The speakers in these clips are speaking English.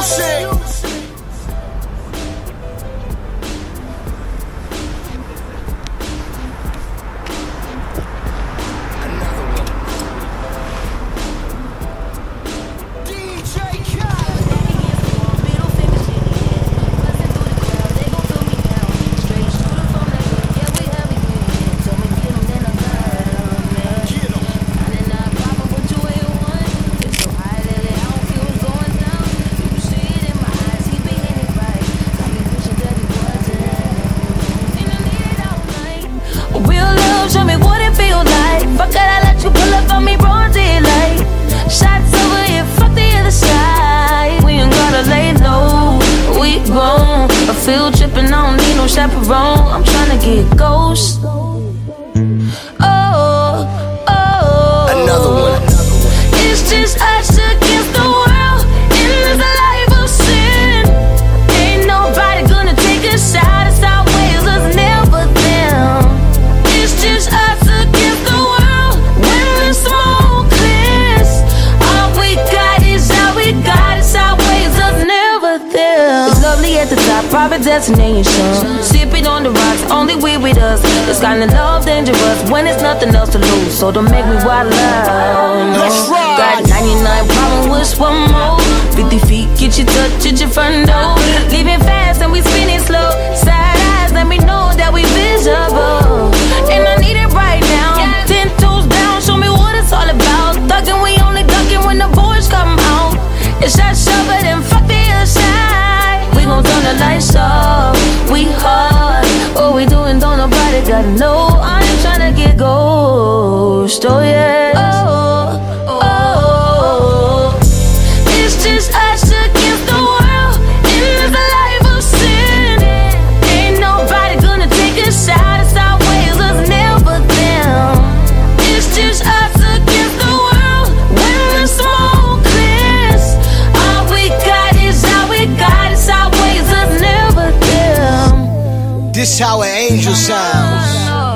Field tripping, I don't need no chaperone. I'm tryna get ghost. Another one. It's just us against the world in this life of sin. Ain't nobody gonna take a shot. It's our ways, us never them. It's just us against the world when the smoke clears. All we got is all we got. It's our ways, us never them. It's lovely at the top, private destination. Sipping on the rocks, only we with us. This kind of love dangerous when it's nothing else to lose. So don't make me wild out. Let's ride. Got 99 problems with one more. 50 feet, get you touch at your front door. Leaving fast and we spinning slow. Side eyes, let me know that we visible. And I need it right now. 10 toes down, show me what it's all about. Thugging, we only ducking when the boys come out. It's that shove it and fuck the other side. We gon' turn the lights off. We hard. What we doing, don't nobody gotta know. I ain't tryna get ghost. Oh yeah. It's just us against the world in this life of sin. Ain't nobody gonna take a shot. It's our ways, us never them. It's just us against the world when the smoke clears. All we got is all we got. It's our ways, us never them. This how an angel sounds.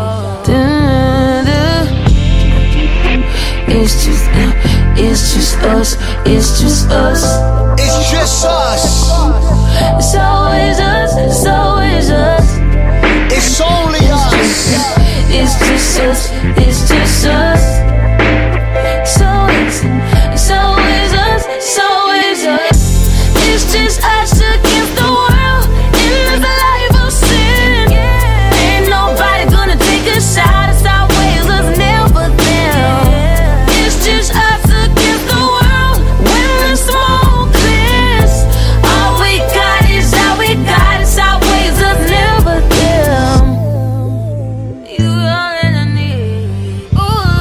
It's just us, it's just us. It's just us. It's always us, it's always us. It's only us. It's just us, it's just us. It's always us, it's always us. It's just us against the world in this life of sin. Ain't nobody gonna take a shot. It's our ways, us never them. It's just us against the world when the smoke clears. All we got is all we got. It's our ways, us never them. You all that I need.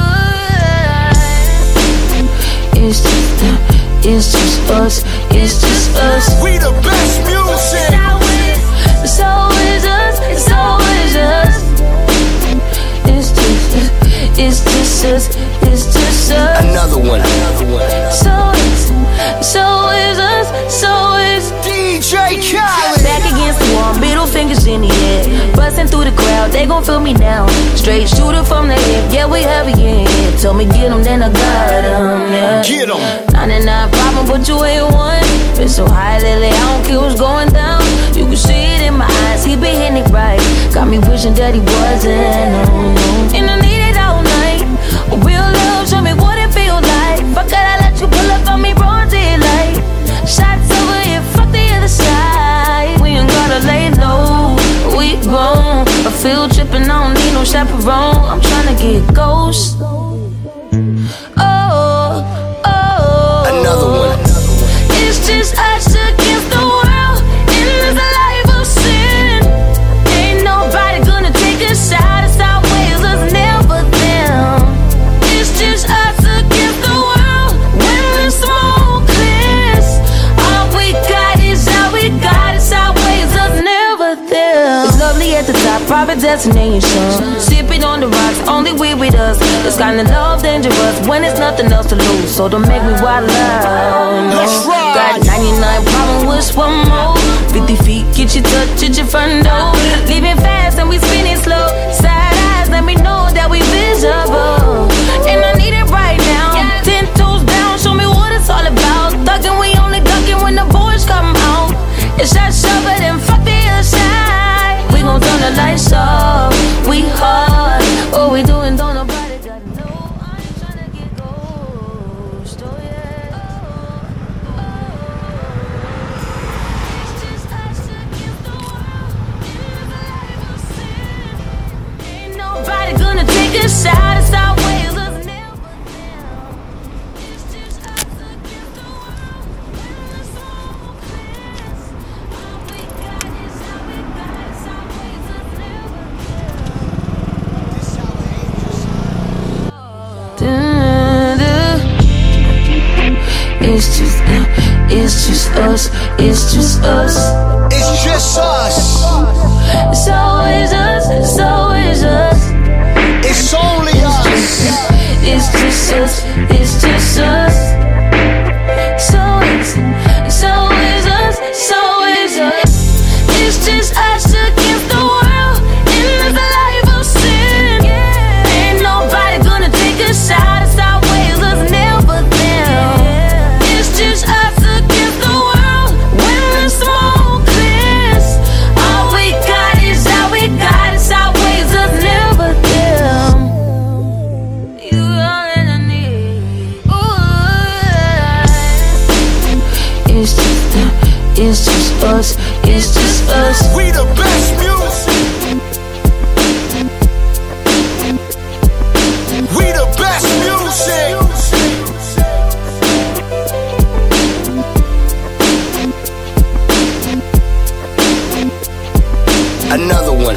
Ooh. It's just us, it's just us. We the best music. It's always us, it's always us. It's just us, it's just us. Another one. It's always us, it's always DJ Khaled. back against the wall, middle fingers in the air. Busting through the crowd, they gon' feel me now. Straight shooter from the hip, yeah, we heavy in here. Told me get 'em, then I got 'em, yeah. Get 'em. 99 problem, but you ain't one. Been so high lately, I don't care what's going down. You can see it in my eyes, he been hitting it right. Got me wishing that he wasn't, and I need it all night. Real love, show me what it feel like. Fuck it, I let you pull up on me broad daylight. Shots over here, fuck the other side. We ain't gotta lay low, we grown. A field tripping, I don't need no chaperone. I'm tryna get ghost. Another one. It's just us against the world in this life of sin. Ain't nobody gonna take a shot. It's our ways, us never them. It's just us against the world when the smoke clears. All we got is all we got. It's our ways, us never them. It's lovely at the top, private destination. Sipping on the rocks, only we with us. This kind of love dangerous when it's nothing else to lose. So don't make me wild out. Let's ride. Got 99 problems with one more. 50 feet, get you touch at your front door. Leaving fast and we spinning slow. Side eyes, let me know that we visible. And I need it right now. 10 toes down, show me what it's all about. Thugging, we only ducking when the boys come It's just us. It's just us. It's just us. It's always us. It's always us. It's only us. It's just us. It's just us. It's always us. It's always us. It's just us against the world in this life of sin. Ain't nobody gonna take us out. It's always us, never them. It's just us against the world when the smoke clears. All we got is all we got. It's always us, never them. You all that I need. Ooh. It's just us. It's just us. We the best music. We the best music. Another one.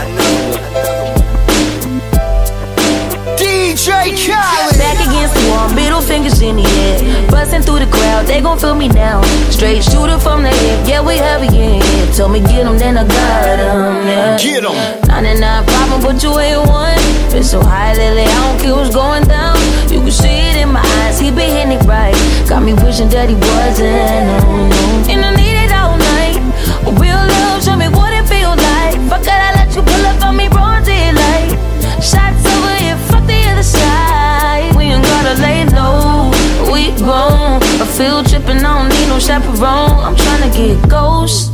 DJ Khaled. Back against the wall, middle fingers in the air. Busting through the crowd, they gon' feel me now. Straight shooter from the hip, yeah, we heavy in here. Told me get 'em, then I got 'em, yeah. Get 'em. 99 problem, but you ain't one. Been so high lately, I don't care what's going down. You can see it in my eyes, he been hitting it right. Got me wishing that he wasn't, no, no. And I need it all night. Real love, show me what it feels like. Fuck it, I let you pull up on me, broad daylight. Shots over here, fuck the other side. We ain't gotta lay low, we grown. A field tripping, I don't need no chaperone. I'm tryna get ghost.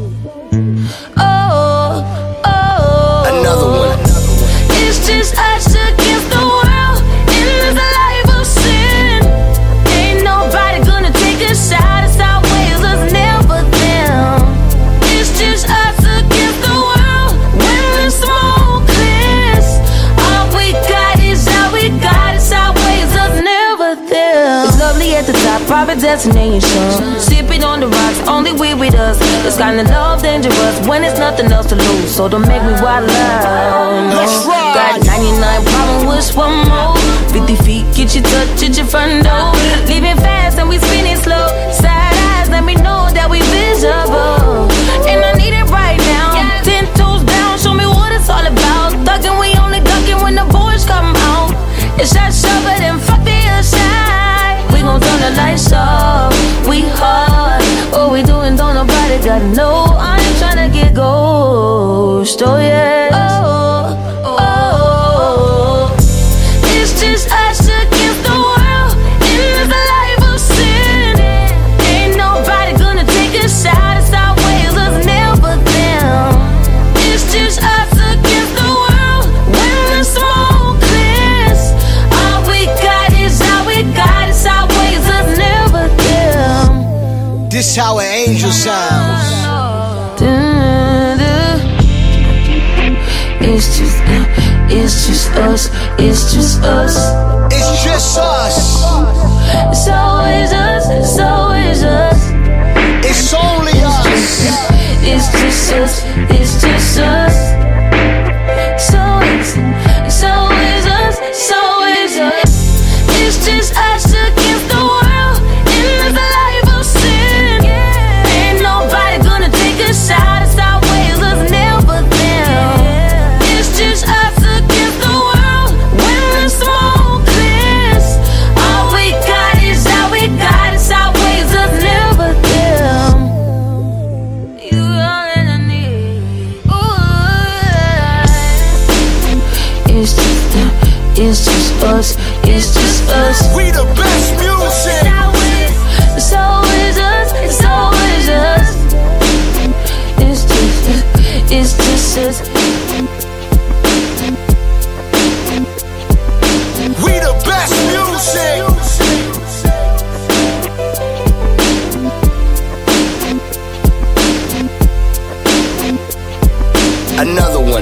Another one. It's just us against the world in this life of sin. Ain't nobody gonna take us out. It's always us, never them. It's just us against the world when the smoke clears. All we got is all we got. It's always us, never them. It's lovely at the top, private destination. Sipping on the rocks, only we with us. This kind of love dangerous when it's nothing else to lose. So don't make me wild out. Let's ride. Got 99 problem with one more. 50 feet, get your touch at your front door. Leaving fast and we spinning slow. Side eyes, let me know that we visible. And I need it right now. 10 toes down, show me what it's all about. Thuggin', we only duckin' when the boys come out. It's that shovin' and fuck the other side. We gon' turn the lights off. We hard. What we doing, don't nobody gotta know. I ain't tryna get ghost. Oh yeah. It's just us against the world in this life of sin. Ain't nobody gonna take us out. It's always us, never them. It's just us against the world when the smoke clears. All we got is all we got. It's always us, never them. This how an angel sounds. It's just us. It's just us. It's just us. It's always us. It's always us. It's only us. It's just us. It's just us. So it's always us. It's always us. It's just us against the world in this life of sin. Ain't nobody gonna take us out. It's always us, never them. It's just us against the world when the smoke clears. All we got is all we got. It's always us, never them. You all that I need. Ooh. It's just us. It's just us. We the best music. It's always us. It's always us. It's just us. We the best music. Another one.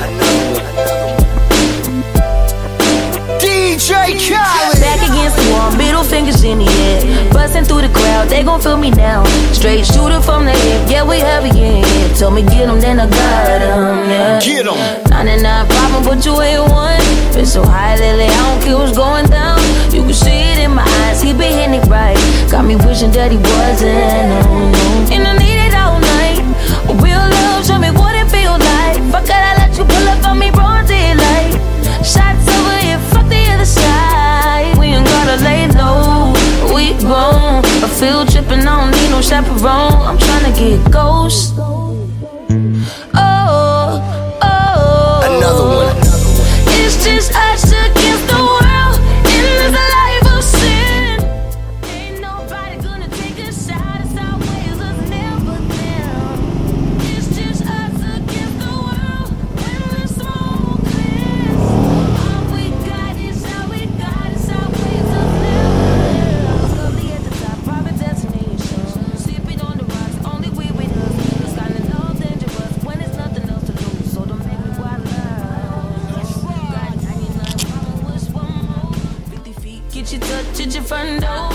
DJ Khaled. Back against the wall, middle fingers in the air. Busting through the crowd, they gon' feel me now. Straight shooter from the hip, yeah, we heavy in here. Told me get 'em, then I got 'em, yeah. Get 'em. 99 problem, but you ain't one. Been so high lately, I don't care what's going down. You can he be hitting it right. Got me wishing that he wasn't, no, no. And I need it all night. Real love, show me what it feel like. Fuck it, I let you pull up on me, broad daylight. Shots over here, fuck the other side. We ain't gotta lay low, we grown. A field trip and I don't need no chaperone. I'm tryna get ghost. Another one. It's just us against the world in this life of sin. Ain't nobody gonna take us out. It's our ways of never them. It's just us against the world when the smoke clears. All we got is all we got. It's our ways of never them. Slowly at the top, private destination. Sleeping on the rocks, only we with us. It's kinda low dangerous when it's nothing else to lose. So don't make me wild out. Get your touch at your front door.